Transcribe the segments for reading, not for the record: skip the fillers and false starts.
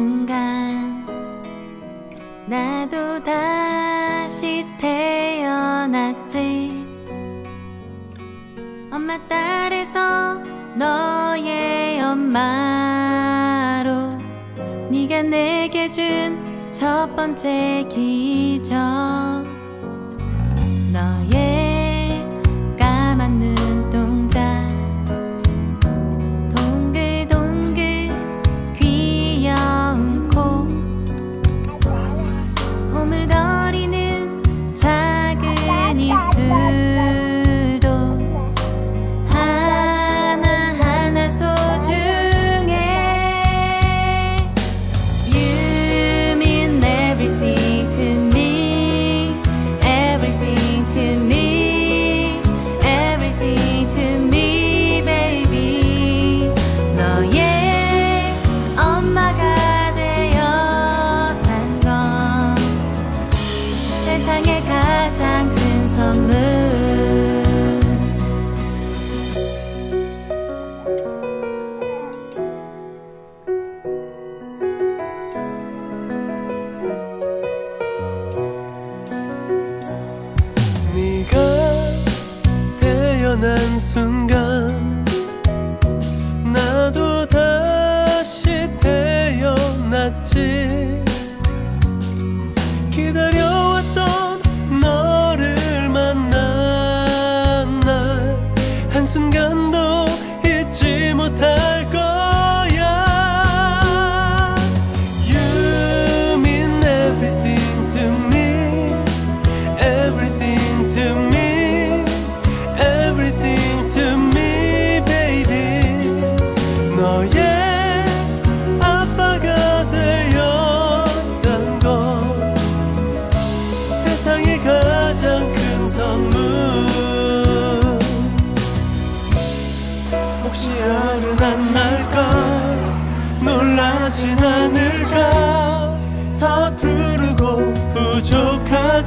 순간 나도 다시 태어났지. 엄마 딸에서 너의 엄마로 네가 내게 준 첫 번째 기적. 너의 까만 눈동자, 동글동글 귀여운 코, 오물거리는 작은 입술도 하나하나 소중해. You mean everything to me, everything to me, everything to me, baby. 너의 엄마가 되었단 건 세상에 가장 큰 선물. 네가 태어난 순간 나도 다시 태어났지. 기다려왔던 너를 만난 날 한순간도 잊지 못할 거야. You mean everything to me, everything to me, everything to me, baby. 너의 아빠가 되었단 건 세상에 가장 큰 선물. 혹시 어른한 날까 놀라진 않을까. 서투르고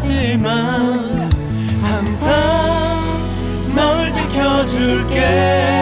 부족하지만 항상 널 지켜줄게.